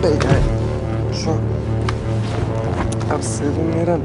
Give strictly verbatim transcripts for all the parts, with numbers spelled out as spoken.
Бегај. Шо? Аб седи мирен.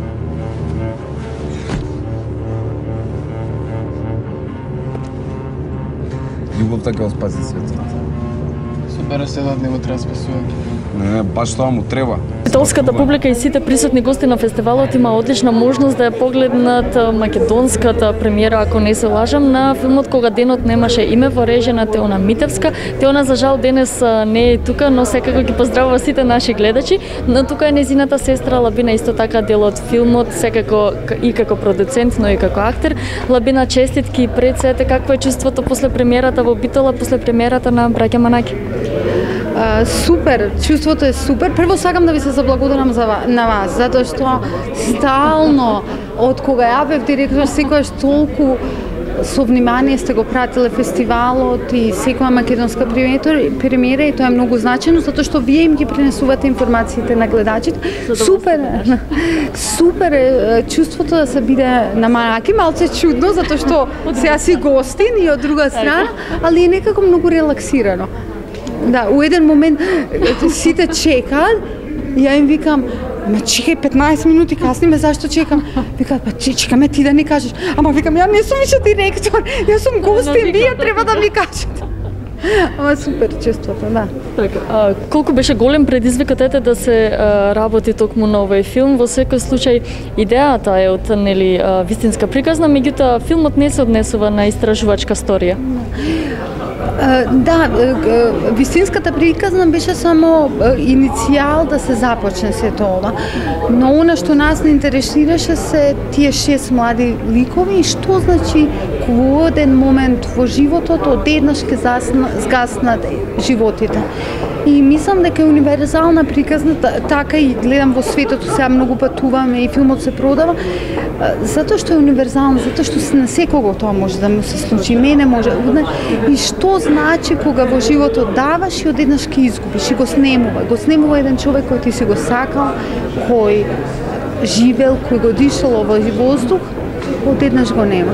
Љубовта ќе го спаси светот. Супер, седат не го треба спасување. Не, баш тоа му треба. Италската публика и сите присутни гости на фестивалот има одлична можност да ја погледнат македонската премиера, ако не се лажам, на филмот Кога денот немаше име во режија на Теона Митевска. Теона за жал денес не е тука, но секако ги поздравува сите наши гледачи. Но тука е незината сестра Лабина, исто така дел од филмот, секако и како продуцент, но и како актер. Лабина, честитки пред сете, какво е чувството после премиерата во Битола, после премиерата на Браќа Манаки? Uh, супер, чувството е супер. Прво сакам да ви се заблагодарам за на вас, затоа што стално од кога ја бев директор, секогаш толку со внимание сте го пратиле фестивалот и секоја македонска премиера и тоа е многу значено затоа што вие им ги пренесувате информациите на гледачите. Супер. Супер е чувството да се биде на Манаки, малце чудно затоа што сега си гостин и од друга страна, али е некако многу релаксирано. Да, у еден момент сите чекаат, ја им викам, ма чекај петнаесет минути касниме, зашто чекам? Викаат, па чекаме ти да ни кажеш. Ама викам, ја не сум више директор, јас сум гостин, вие треба да ми кажете. Ама супер чувството, да. Така, а, колку беше голем предизвикот ете да се а, работи токму на овој филм, во секој случај идејата е од нели а, вистинска приказна, меѓутоа филмот не се однесува на истражувачка сторија. Да, вистинската приказна беше само иницијал да се започне сето ова. Но она што нас не интересираше се тие шест млади ликови и што значи во еден момент во животот одеднаш ќе згаснат животите. И мислам дека е универзална приказна, така и гледам во светот, сега многу патуваме и филмот се продава, затоа што е универзална, затоа што на секого тоа може да му се случи, мене може. И што значи кога во животот даваш и одеднаш ќе изгубиш и го снемува. Го снемува еден човек кој ти си го сакал, кој живел, кој го дишал овој воздух, одеднаш го нема.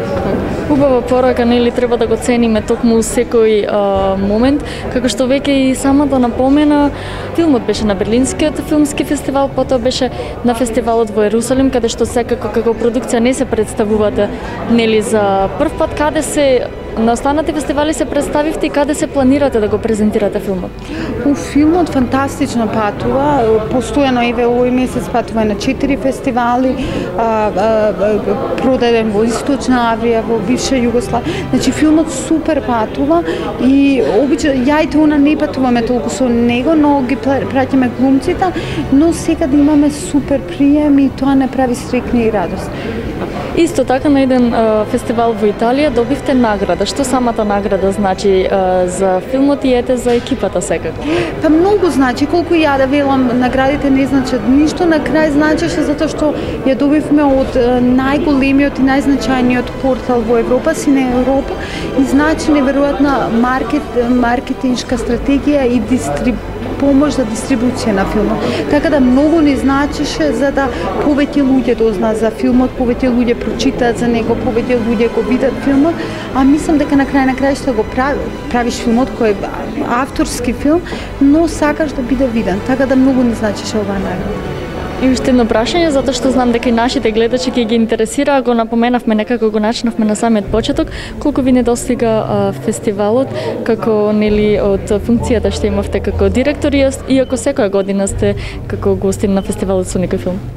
Убава порака, нели треба да го цениме токму секој а, момент, како што веќе и самата напомена, филмот беше на Берлинскиот филмски фестивал, потоа беше на фестивалот во Ерусалим, каде што секако како продукција не се представувате, нели за прв пат, каде се на останати фестивали се представивте и каде се планирате да го презентирате филмот? У филмот фантастично патува, постојано еве овој месец патува на четири фестивали, а, а, продаден во Источна Авија, во бивша Југославија. Значи филмот супер патува и обично ја и Теона не патуваме толку со него, но ги праќаме глумците, но секаде имаме супер прием и тоа не прави среќни и радост. Исто така на еден а, фестивал во Италија добивте награда. Што самата награда значи а, за филмот и ете за екипата секако? Па многу значи, колку ја да велам, наградите не значат ништо, на крај значеше затоа што ја добивме од најголемиот и најзначајниот портал во Европа, Сине Европа, и значи неверојатна маркет, маркетиншка стратегија и дистриб помош за дистрибуција на филмот. Така да многу ни значеше за да повеќе луѓе дознаат за филмот, повеќе луѓе прочитаат за него, повеќе луѓе го видат филмот, а мислам дека на крај на крај што го прави, правиш филмот кој е авторски филм, но сакаш да биде виден. Така да многу ни значеше оваа награда. И уште едно прашање, затоа што знам дека и нашите гледачи ќе ги интересира, го напоменавме, некако го начнавме на самиот почеток, колку ви недостига а, фестивалот, како нели од функцијата што имавте како директор, иако секоја година сте како гостин на фестивалот со некој филм?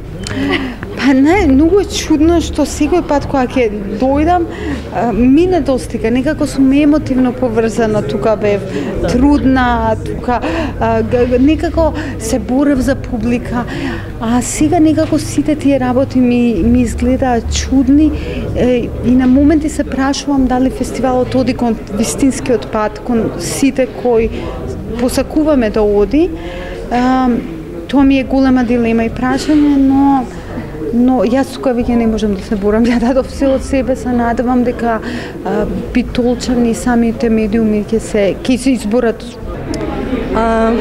Па не, многу е чудно што секој пат кога ќе дојдам, ми недостига, некако сум емотивно поврзана, тука бев трудна, тука некако се борев за публика, а сега некако сите тие работи ми, ми изгледаат чудни и на моменти се прашувам дали фестивалот оди кон вистинскиот пат, кон сите кои посакуваме да оди. Тоа ми е голема дилема и прашање, но но јас тука веќе не можам да се борам. Ја дадов се од себе, се надевам дека а, битолчани и самите медиуми ќе се ќе се изборат. Uh,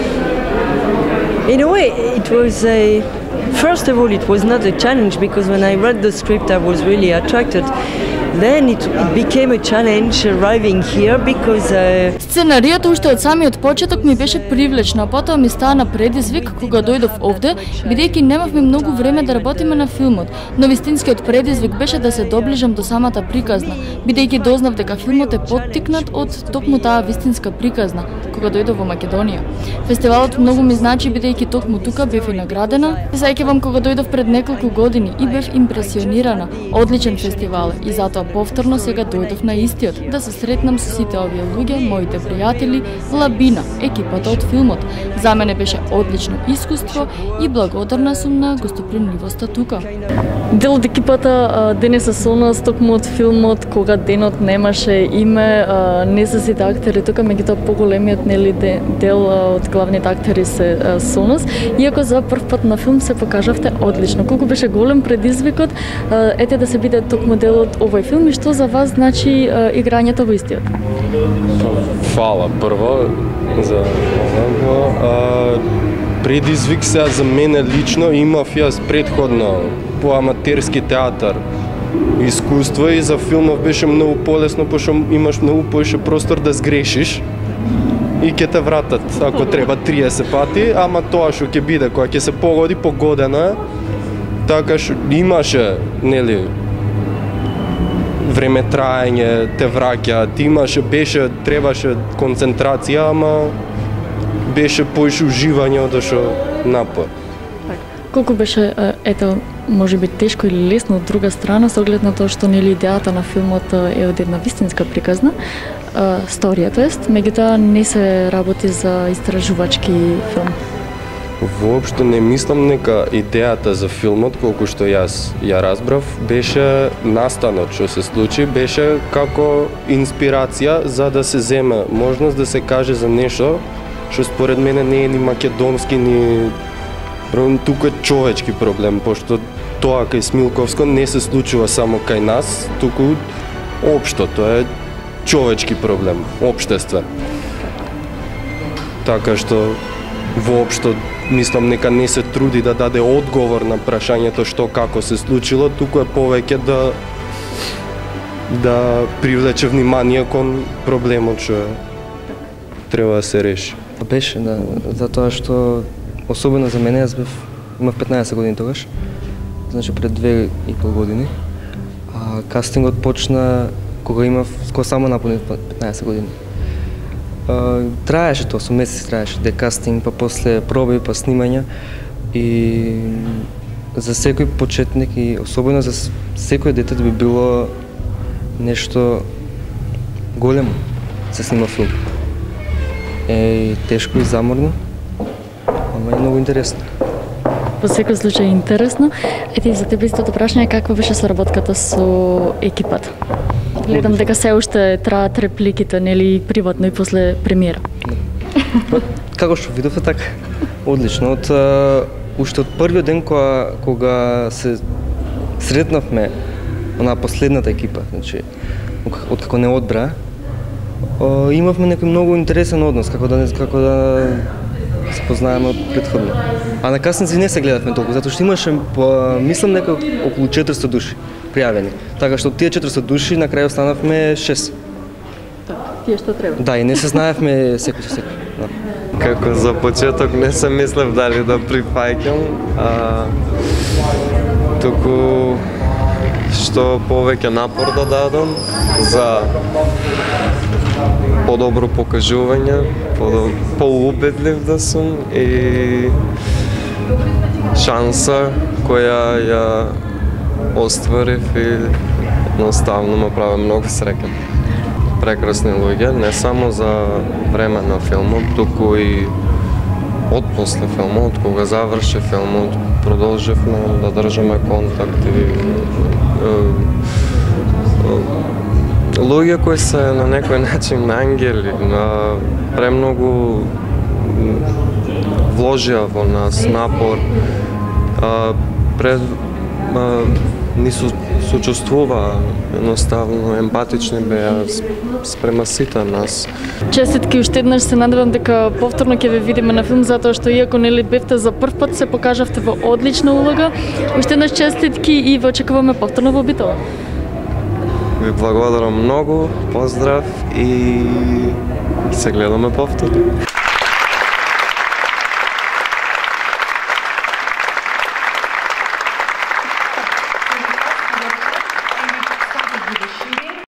in a way, it was a first of all, it was not a challenge because when I read the script, I was really attracted then it, it became a challenge arriving here because uh, Сценаријата уште од самиот почеток ми беше привлечна, потоа ми стана предизвик кога дојдов овде, бидејќи немавме многу време да работиме на филмот, но вистинскиот предизвик беше да се доближам до самата приказна, бидејќи дознав дека филмот е поттикнат од токму таа вистинска приказна кога дојдов во Македонија. Фестивалот многу ми значи бидејќи токму тука бев и наградена. Се сеќавам кога дојдов пред неколку години и бев импресионирана. Одличен фестивал и затоа повторно сега дојдов на истиот да се сретнам со сите овие луѓе, моите пријатели, Лабина, екипата од филмот. За мене беше одлично искуство и благодарна сум на гостопримливоста тука. Дел од екипата денес е со нас токму од филмот кога денот немаше име, не се сите актери тука, меѓутоа поголемиот нели дел од главните актери се со нас. Иако за прв пат на филм се покажавте одлично. Колку беше голем предизвикот ете да се биде токму дел од овој филм и што за вас значи играњето во истиот? Фала прво за ова. Предизвик сега за мене лично, имав јас предходно по аматерски театар искуство и за филмов беше многу полесно, пошто имаш многу повеќе простор да сгрешиш и ќе те вратат ако треба триесет пати, ама тоа што ќе биде кога ќе се погоди погодено е, така што имаше нели време траење, те враќа, ти имаше, беше, требаше концентрација, ама беше поише уживање од што напор. Колку беше, ето, може би тешко или лесно од друга страна, со оглед на тоа што нели идејата на филмот е од една вистинска приказна, сторија, тоест, меѓутоа не се работи за истражувачки филм. Воопшто не мислам дека идејата за филмот, колку што јас ја разбрав, беше настанот што се случи, беше како инспирација за да се земе можност да се каже за нешто што според мене не е ни македонски, ни тука човечки проблем, пошто тоа кај Смилковско не се случува само кај нас, туку општо, тоа е човечки проблем, општествен. Така што воопшто мислам нека не се труди да даде одговор на прашањето што како се случило, туку е повеќе да да привлече внимание кон проблемот што треба да се реши. Беше, да, затоа што особено за мене, јас бев, имав петнаесет години тогаш, значи пред две и пол години. А кастингот почна кога имав, кога само напуни петнаесет години. А, траеше тоа, со месеци траеше, де кастинг, па после проби, па снимања. И за секој почетник и особено за секој дете би било нешто големо се снима филм. Е тешко и заморно, ама е многу интересно. Во секој случај интересно. Ете, за тебе истото прашање, каква беше соработката со екипата? Гледам дека се уште траат репликите, нели, приватно и после премиера. Да. Како што видовте така, одлично. Од uh, уште од првиот ден кога кога се сретнавме на последната екипа, значи од како не одбра, uh, имавме некој многу интересен однос, како да не како да се познаеме од претходно. А на кастинзи не се гледавме толку, затоа што имаше, мислам, нека околу четиристо души пријавени. Така што од тие четиристо души на крај останавме шест. Тие што треба. Да, и не се знаевме секој со секој. Да. Како за почеток не се мислев дали да прифаќам, а туку што повеќе напор да дадам за подобро покажување, поубедлив да сум и шанса која ја остварив и едноставно ме прави многу среќен. Прекрасни луѓе, не само за време на филмот, туку и од после филмот, кога заврши филмот, продолживме да држаме контакт и луѓе кои се на некој начин ангели, на премногу вложија во нас напор, а, пред а, ни сочувствува, едноставно емпатични беа спрема сите нас. Честитки уште еднаш, се надевам дека повторно ќе ве видиме на филм, затоа што иако нели бевте за прв пат, се покажавте во одлична улога. Уште еднаш честитки и ве очекуваме повторно во Битола. Ви благодарам многу, поздрав и се гледаме повторно.